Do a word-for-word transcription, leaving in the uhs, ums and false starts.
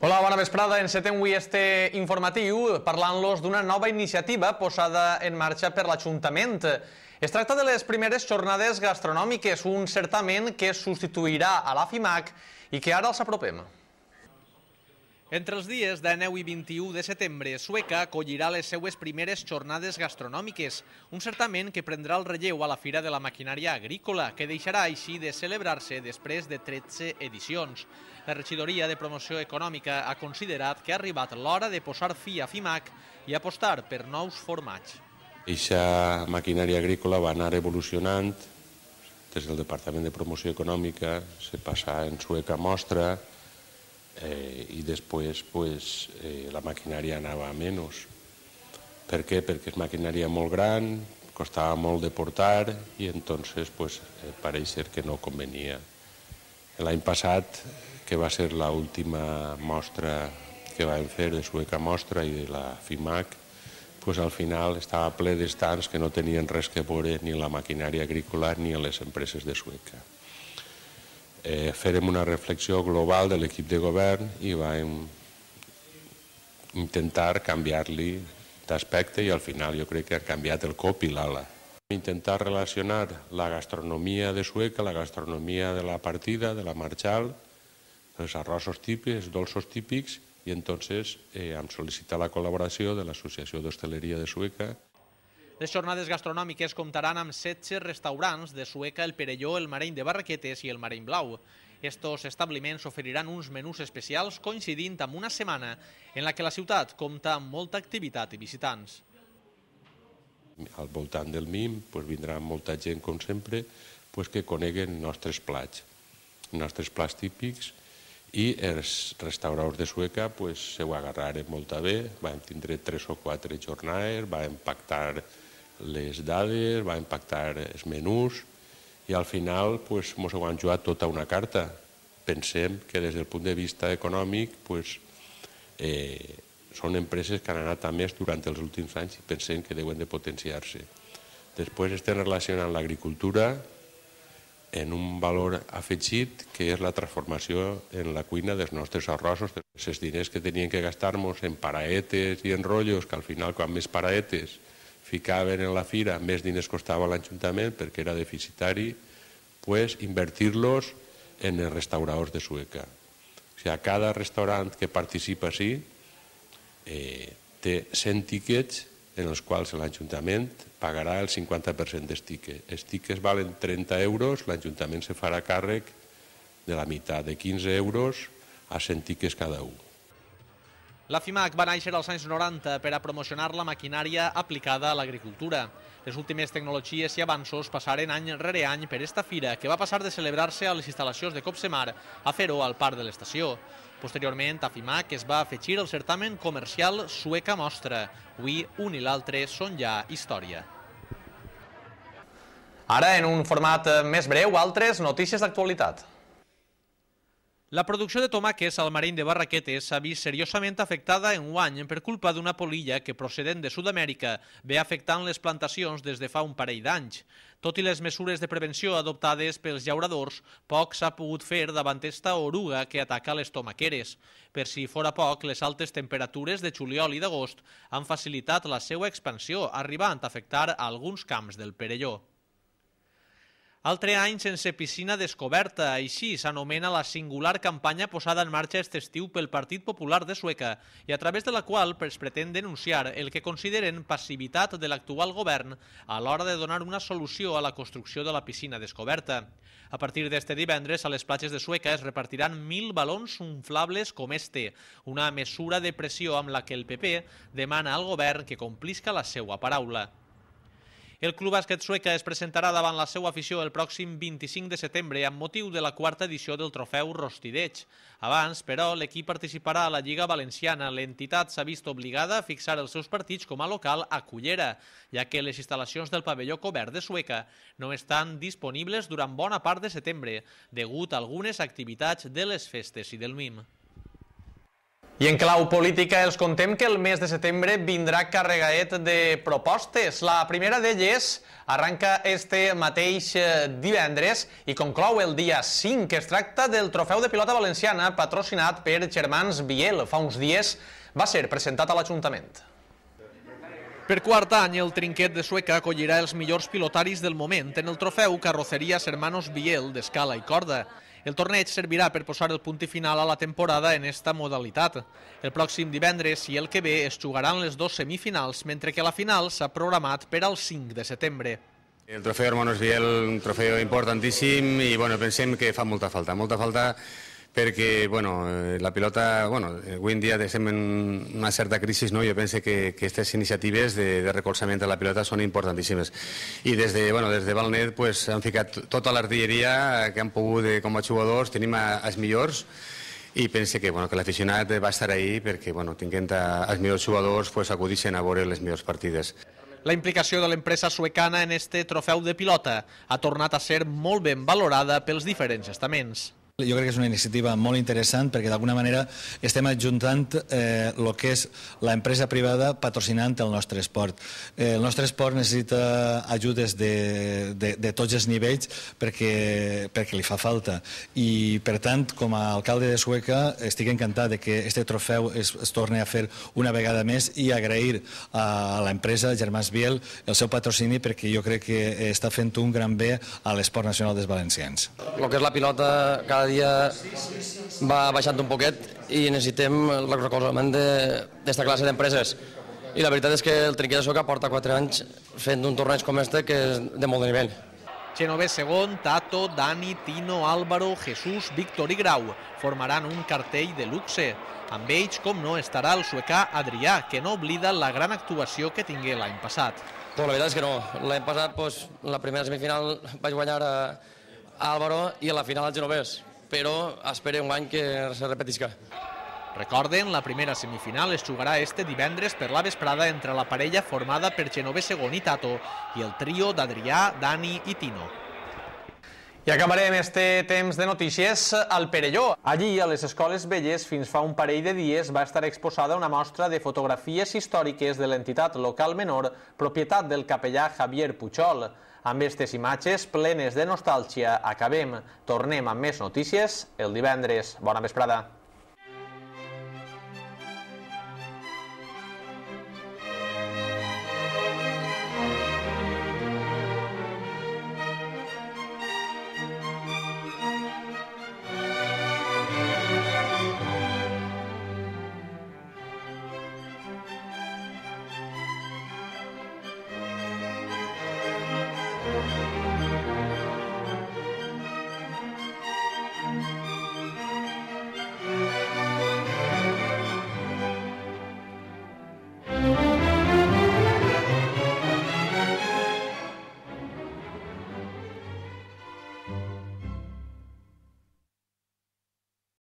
Hola, bona vesprada. Encetem avui este informatiu parlant-los d'una nova iniciativa posada en marxa per l'Ajuntament. Es tracta de les primeres jornades gastronòmiques, un certament que substituirà a l'AFIMAC i que ara els apropem. Entre els dies de nou i vint-i-u de setembre, Sueca acollirà les seues primeres jornades gastronòmiques, un certament que prendrà el relleu a la Fira de la Maquinària Agrícola, que deixarà així de celebrar-se després de tretze edicions. La regidoria de Promoció Econòmica ha considerat que ha arribat l'hora de posar fi a FIMAC i apostar per nous formats. Eixa maquinària agrícola va anar evolucionant des del Departament de Promoció Econòmica, se passa en Sueca Mostra, Eh, i després pues, eh, la maquinària anava a menys. Per què? Perquè és maquinària molt gran, costava molt de portar i entonces pues, eh, pareix ser que no convenia. L'any passat, que va ser l'última mostra que vam fer de Sueca Mostra i de la FIMAC, pues, al final estava ple d'estants que no tenien res que veure ni en la maquinària agrícola ni en les empreses de Sueca. Eh, farem una reflexió global de l'equip de govern i vam intentar canviar-li d'aspecte i al final jo crec que ha canviat el cop i l'ala. Intentar relacionar la gastronomia de Sueca, la gastronomia de la partida, de la Marchal, els arrossos típics, els dolços típics i entonces eh, hem sol·licitat la col·laboració de l'Associació d'Hostaleria de Sueca. Les jornades gastronòmiques comptaran amb setze restaurants de Sueca, el Perelló, el Mareny de Barraquetes i el Mareny Blau. Estos establiments oferiran uns menús especials coincidint amb una setmana en la que la ciutat compta amb molta activitat i visitants. Al voltant del MIM pues, vindrà molta gent, com sempre, pues, que coneguen nostres plats, nostres plats típics, i els restaurants de Sueca pues, se ho agarraren molt bé, vam tindre tres o quatre jornades, vam pactar les dades, vam pactar els menús i al final pues, ens ho han jugat tota una carta. Pensem que des del punt de vista econòmic pues, eh, són empreses que han anat a més durant els últims anys i pensem que deuen de potenciar-se. Després estem relacionant l'agricultura en un valor afegit que és la transformació en la cuina dels nostres arrossos. Els diners que tenien que gastar-nos en paraetes i en rotllos, que al final quan més paraetes ficaven en la fira, més diners costava l'Ajuntament perquè era deficitari, pues invertir-los en els restaurants de Sueca. O sigui, cada restaurant que participa així eh, té cent tíquets en els quals l'Ajuntament pagarà el cinquanta per cent dels tíquets. Els tíquets valen trenta euros, l'Ajuntament se farà càrrec de la meitat, de quinze euros a cent tíquets cada un. La FIMAC va néixer als anys noranta per a promocionar la maquinària aplicada a l'agricultura. Les últimes tecnologies i avanços passaren any rere any per esta fira, que va passar de celebrar-se a les instal·lacions de Copsemar a fer-ho al parc de l'estació. Posteriorment, a FIMAC es va afegir el certamen comercial Sueca Mostra. Avui, un i l'altre són ja història. Ara, en un format més breu, altres notícies d'actualitat. La producció de tomàquets al Mareny de Barraquetes s'ha vist seriosament afectada enguany per culpa d'una polilla que, procedent de Sud-amèrica, ve afectant les plantacions des de fa un parell d'anys. Tot i les mesures de prevenció adoptades pels llauradors, poc s'ha pogut fer davant esta oruga que ataca les tomaqueres. Per si fora poc, les altes temperatures de juliol i d'agost han facilitat la seva expansió, arribant a afectar a alguns camps del Perelló. Altre any sense piscina descoberta, així s'anomena la singular campanya posada en marxa aquest estiu pel Partit Popular de Sueca i a través de la qual es pretén denunciar el que consideren passivitat de l'actual govern a l'hora de donar una solució a la construcció de la piscina descoberta. A partir d'este divendres, a les platges de Sueca es repartiran mil balons inflables com este, una mesura de pressió amb la que el P P demana al govern que complisca la seva paraula. El Club Bàsquet Sueca es presentarà davant la seva afició el pròxim vint-i-cinc de setembre amb motiu de la quarta edició del trofeu Rostideig. Abans, però, l'equip participarà a la Lliga Valenciana. L'entitat s'ha vist obligada a fixar els seus partits com a local a Cullera, ja que les instal·lacions del pavelló cobert de Sueca no estan disponibles durant bona part de setembre, degut a algunes activitats de les festes i del MIM. I en clau política els contem que el mes de setembre vindrà carregadet de propostes. La primera d'elles arranca este mateix divendres i conclou el dia cinc. Es tracta del trofeu de pilota valenciana patrocinat per Germans Biel. Fa uns dies va ser presentat a l'Ajuntament. Per quart any, el trinquet de Sueca acollirà els millors pilotaris del moment en el trofeu Carrocerías Hermanos Biel d'escala i corda. El torneig servirà per posar el punt final a la temporada en esta modalitat. El pròxim divendres i el que ve es jugaran les dos semifinals, mentre que la final s'ha programat per al cinc de setembre. El trofeu Hermanos Biel, un trofeu importantíssim i bueno, pensem que fa molta falta, molta falta perquè bueno, la pilota, bueno, avui en dia estem en una certa crisi, no? Jo penso que aquestes iniciatives de, de recolzament de la pilota són importantíssimes. I des de, bueno, des de Valnet pues, han ficat tota l'artilleria que han pogut com a jugadors, tenim els millors i pense que, bueno, que l'aficionat va estar ahí perquè bueno, tinguent els millors jugadors pues, acudixen a veure les millors partides. La implicació de l'empresa suecana en este trofeu de pilota ha tornat a ser molt ben valorada pels diferents estaments. Jo crec que és una iniciativa molt interessant perquè d'alguna manera estem adjuntant eh, el que és l'empresa privada patrocinant el nostre esport. Eh, el nostre esport necessita ajudes de, de, de tots els nivells perquè, perquè li fa falta i per tant com a alcalde de Sueca estic encantat de que este trofeu es, es torni a fer una vegada més i agrair a l'empresa Germans Biel el seu patrocini perquè jo crec que està fent un gran bé a l'esport nacional dels valencians. El que és la pilota cada dia va baixant un poquet i necessitem el recolzament d'esta classe d'empreses. I la veritat és que el trinquet de Sueca porta quatre anys fent un torneig com este que és de molt de nivell. Genovés segon, Tato, Dani, Tino, Álvaro, Jesús, Víctor i Grau formaran un cartell de luxe. Amb ells, com no, estarà el suecà Adrià, que no oblida la gran actuació que tingué l'any passat. Pues la veritat és que no. L'any passat, pues, la primera semifinal vaig guanyar a Álvaro i a la final al Genovés, però espero un any que se repetisca. Recorden, la primera semifinal es jugarà este divendres per la vesprada entre la parella formada per Genovés segon i Tato i el trio d'Adrià, Dani i Tino. I acabarem este temps de notícies al Perelló. Allí, a les Escoles Velles, fins fa un parell de dies va estar exposada una mostra de fotografies històriques de l'entitat local menor, propietat del capellà Javier Puchol. Amb aquestes imatges plenes de nostàlgia acabem. Tornem amb més notícies el divendres. Bona vesprada. Thank you.